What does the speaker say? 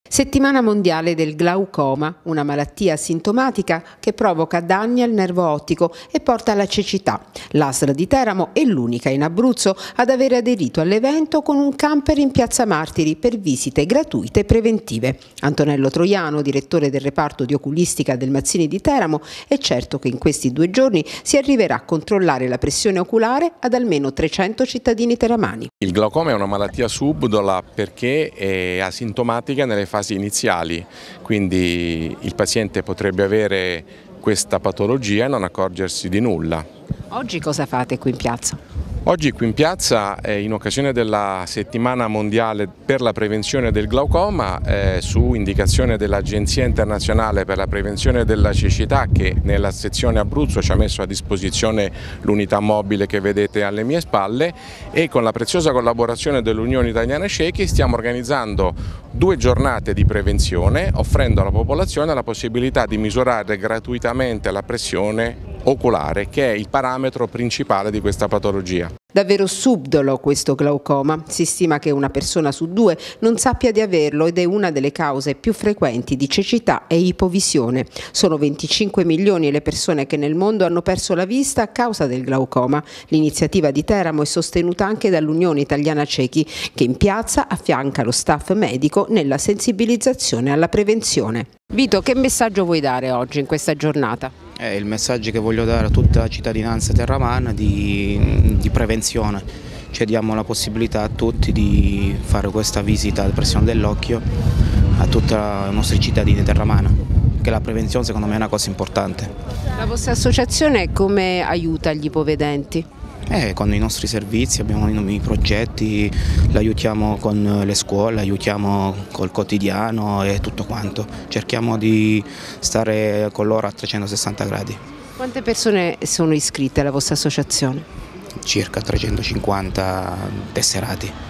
Settimana mondiale del glaucoma, una malattia asintomatica che provoca danni al nervo ottico e porta alla cecità. L'ASL di Teramo è l'unica in Abruzzo ad avere aderito all'evento con un camper in Piazza Martiri per visite gratuite preventive. Antonello Troiano, direttore del reparto di oculistica del Mazzini di Teramo, è certo che in questi 2 giorni si arriverà a controllare la pressione oculare ad almeno 300 cittadini teramani. Il glaucoma è una malattia subdola perché è asintomatica nelle fasi iniziali, quindi il paziente potrebbe avere questa patologia e non accorgersi di nulla. Oggi cosa fate qui in piazza? Oggi qui in piazza, in occasione della settimana mondiale per la prevenzione del glaucoma, su indicazione dell'Agenzia Internazionale per la Prevenzione della Cecità, che nella sezione Abruzzo ci ha messo a disposizione l'unità mobile che vedete alle mie spalle, e con la preziosa collaborazione dell'Unione Italiana Ciechi stiamo organizzando 2 giornate di prevenzione, offrendo alla popolazione la possibilità di misurare gratuitamente la pressione oculare, che è il parametro principale di questa patologia. Davvero subdolo questo glaucoma. Si stima che una persona su 2 non sappia di averlo ed è una delle cause più frequenti di cecità e ipovisione. Sono 25 milioni le persone che nel mondo hanno perso la vista a causa del glaucoma. L'iniziativa di Teramo è sostenuta anche dall'Unione Italiana Ciechi, che in piazza affianca lo staff medico nella sensibilizzazione alla prevenzione. Vito, che messaggio vuoi dare oggi in questa giornata? Il messaggio che voglio dare a tutta la cittadinanza terramana di prevenzione, cioè diamo la possibilità a tutti di fare questa visita alla pressione dell'occhio a tutti i nostri cittadini terramani, che la prevenzione secondo me è una cosa importante. La vostra associazione come aiuta gli ipovedenti? Con i nostri servizi abbiamo i progetti, l'aiutiamo con le scuole, l'aiutiamo col quotidiano e tutto quanto. Cerchiamo di stare con loro a 360 gradi. Quante persone sono iscritte alla vostra associazione? Circa 350 tesserati.